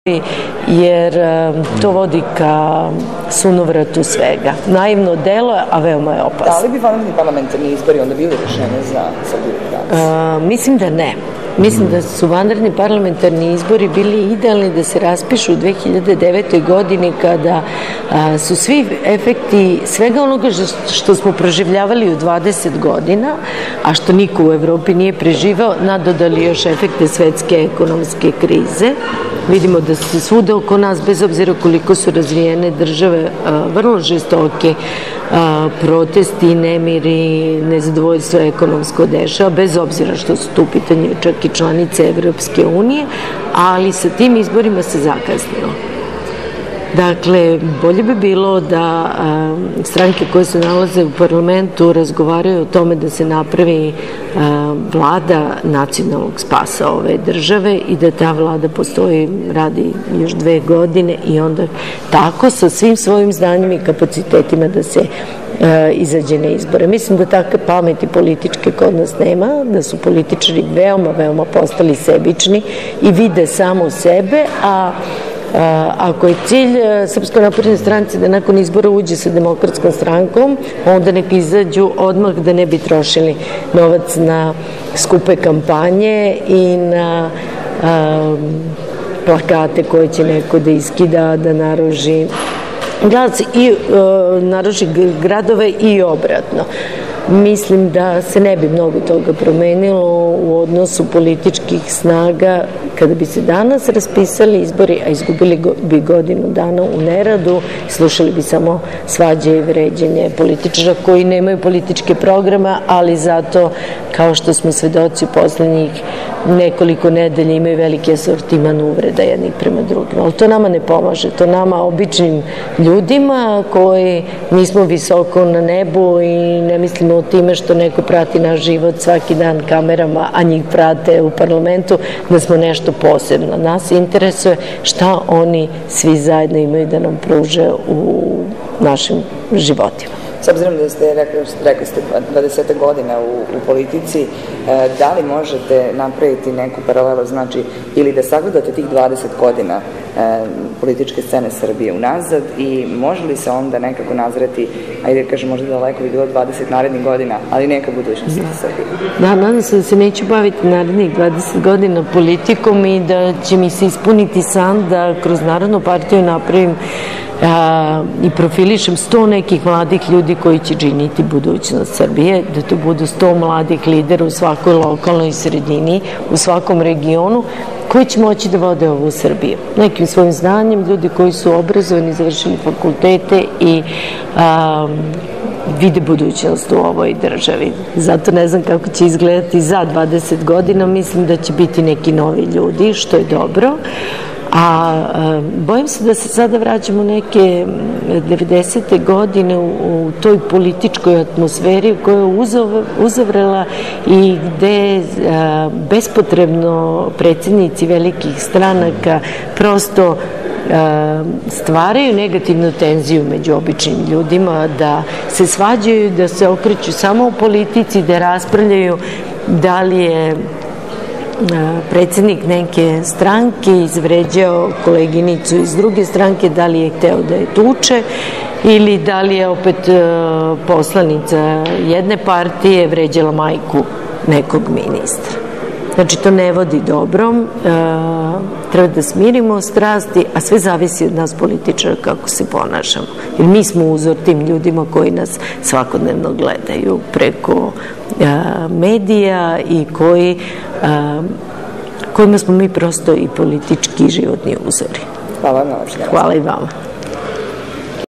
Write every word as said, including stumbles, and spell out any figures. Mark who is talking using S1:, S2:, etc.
S1: jer to vodi ka sunovratu svega. Naivno delo, a veoma je opasno.
S2: Da li bi vanredni parlamentarni izbori onda bili rešenje za Srbiju danas?
S1: Mislim da ne. Mislim da su vanredni parlamentarni izbori bili idealni da se raspišu u dve hiljade devete. godini kada su svi efekti svega onoga što smo proživljavali u dvadeset godina, a što niko u Evropi nije preživao, nadodali još efekte svetske ekonomske krize. Vidimo da se svuda oko nas, bez obzira koliko su razvijene države, vrlo žestoke protesti, nemiri, nezadovoljstvo ekonomsko dešava, bez obzira što su tu u pitanju čak i članice Evropske unije, ali sa tim izborima se zakasnilo. Dakle, bolje bi bilo da stranke koje se nalaze u parlamentu razgovaraju o tome da se napravi vlada nacionalnog spasa ove države i da ta vlada postoji, radi još dve godine i onda tako sa svim svojim znanjima i kapacitetima da se izađe na izbore. Mislim da takve pameti političke kod nas nema, da su političari veoma, veoma postali sebični i vide samo sebe, a ako je cilj Srpskoj naprednoj stranci da nakon izbora uđe sa Demokratskom strankom, onda neka izađu odmah da ne bi trošili novac na skupe kampanje i na plakate koje će neko da iskida, da naruži glas i naruži gradove i obratno. Mislim da se ne bi mnogo toga promenilo u odnosu političkih snaga kada bi se danas raspisali izbori, a izgubili bi godinu dana u neradu, slušali bi samo svađe i vređenje političara koji nemaju političke programa, ali zato, kao što smo svedoci u poslednjih nekoliko nedelja, imaju veliki asortiman uvreda jednih prema drugima. Ali to nama ne pomaže, to nama običnim ljudima koji nismo visoko na nebu i ne mislimo o time što neko prati naš život svaki dan kamerama, a njih prate u parlamentu, da smo nešto posebno. Nas interesuje šta oni svi zajedno imaju da nam pruže u našim životima.
S2: S obzirom da ste, rekli ste, dvadeset godina u politici, da li možete napraviti neku paralelu, znači, ili da sagledate tih dvadeset godina političke scene Srbije unazad i može li se onda nekako nazreti, ajde kažem, možda daleko bi bilo dvadeset narednih godina, ali neka budućnost za Srbije? Da,
S1: nadam se da se neću baviti narednih dvadeset godina politikom i da će mi se ispuniti san da kroz Narodnu partiju napravim i profilišem sto nekih mladih ljudi koji će činiti budućnost Srbije, da to budu sto mladih lidera u svakoj lokalnoj sredini, u svakom regionu, koji će moći da vode ovu Srbiju. Nekim svojim znanjem, ljudi koji su obrazovani, završili fakultete i vide budućnost u ovoj državi. Zato ne znam kako će izgledati za dvadeset godina, mislim da će biti neki novi ljudi, što je dobro. A bojim se da se sada vraćamo neke devedesete godine u toj političkoj atmosferi koja je uzavrela i gde bespotrebno predsjednici velikih stranaka prosto stvaraju negativnu tenziju među običnim ljudima, da se svađaju, da se okreću samo u politici, da raspravljaju da li je predsjednik neke stranke izvređao koleginicu iz druge stranke, da li je hteo da je tuče ili da li je opet poslanica jedne partije vređala majku nekog ministra. Znači, to ne vodi dobrom, treba da smirimo strasti, a sve zavisi od nas političara kako se ponašamo. Jer mi smo uzor tim ljudima koji nas svakodnevno gledaju preko medija i koji, kojima smo mi prosto i politički i životni uzori.
S2: Hvala vam.
S1: Hvala i vama.